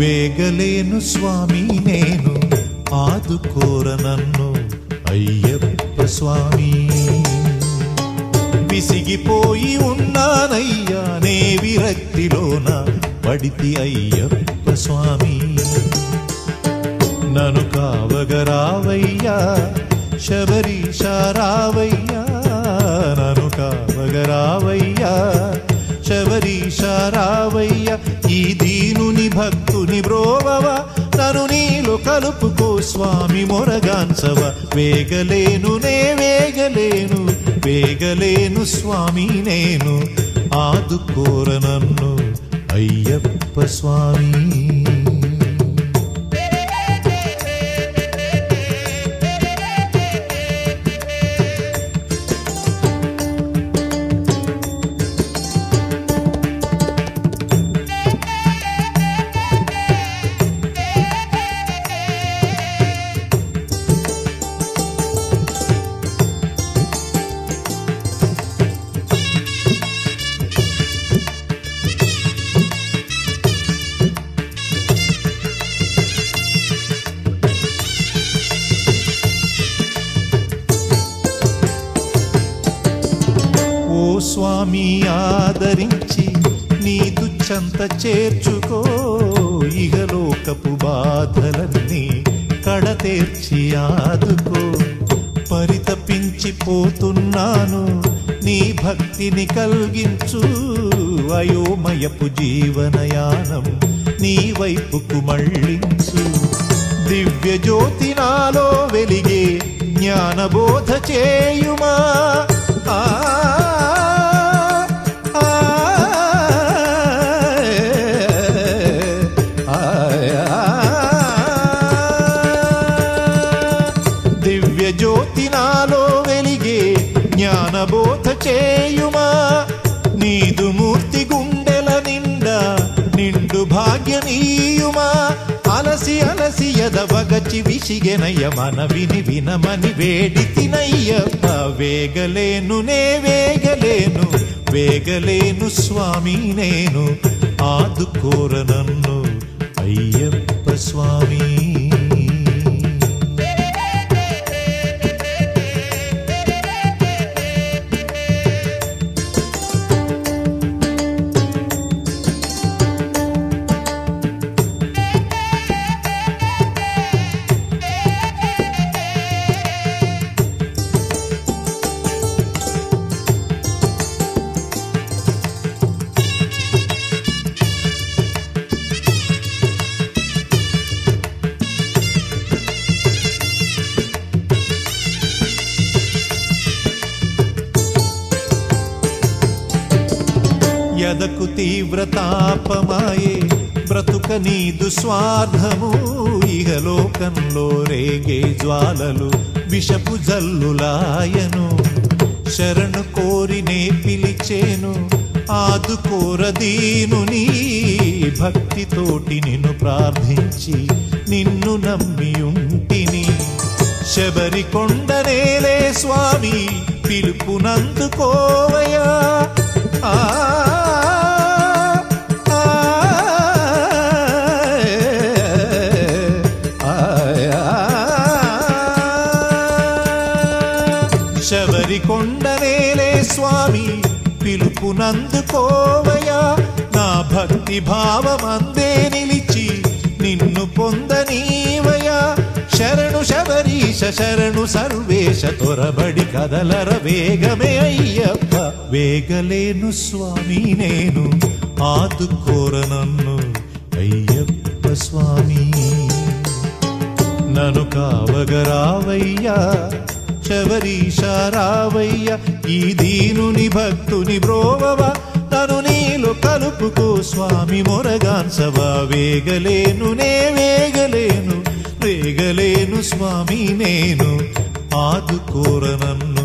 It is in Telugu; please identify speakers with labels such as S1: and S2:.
S1: వేగలేను స్వామి నేను ఆదుకోర నన్ను అయ్యప్ప స్వామి విసిగిపోయి ఉన్నానయ్యా నే విరక్తిలోన పడితి అయ్యప్ప స్వామి నన్ను కావగరావయ్యా శబరీశ రావయ్యా నన్ను కావగరావయ్యా శబరీశ రావయ్యా ఈ దీనుని భక్తుని బ్రోవవ నన్ను నీలో కలుపుకో స్వామి మొరగాన్సవ వేగలేను నే వేగలేను వేగలేను స్వామి నేను ఆదుకోర నన్ను అయ్యప్ప స్వామి స్వామి ఆదరించి నీదు చెంత చేర్చుకో ఇహలోకపు బాధలన్నీ కడతేర్చి ఆదుకో పరితపించిపోతున్నాను నీ భక్తిని కలిగించు అయోమయపు జీవనయానం నీ వైపుకు మళ్ళించు దివ్య జ్యోతి నాలో వెలిగే జ్ఞానబోధ చేయుమా దివ్య జ్యోతి నాలో వెలిగే జ్ఞానబోధ చేయుమా నీదు మూర్తి గుండెల నిండా నిండు భాగ్యనీయుమా అలసి అలసి ఎదవగచి విసిగెనయ్య మన విని వినమని వేడితినయ్యప్ప వేగలేను నే వేగలేను వేగలేను స్వామి నేను ఆదుకోర నన్ను అయ్యప్ప స్వామి ఎదకు తీవ్రతాపమాయే బ్రతుక నీదు స్వార్థము ఇహలోకంలో రేగే జ్వాలలు విషపు జల్లులాయను శరణు కోరినే పిలిచేను ఆదుకోర దీనుని భక్తితోటి నిన్ను ప్రార్థించి నిన్ను నమ్మి ఉంటిని శబరికొండనేలే స్వామి పిలుపునందుకోవయా శబరికొండనేలే స్వామి పిలుపునందుకోవయా నా భక్తి భావమందే నిలిచి నిన్ను పొందనీవయా శరణు శబరీశ శరణు సర్వేశ తొరబడి కదలర వేగమే అయ్యప్ప వేగలేను స్వామి నేను ఆదుకోర నన్ను అయ్యప్ప స్వామి నన్ను కావగరావయ్యా శబరీశ రావయ్యా ఈ దీనుని భక్తుని బ్రోవవ తను నీలో కలుపుకో స్వామి మొరగాన్సవ వేగలేను నే వేగలేను వేగలేను స్వామి నేను ఆదుకోర నన్ను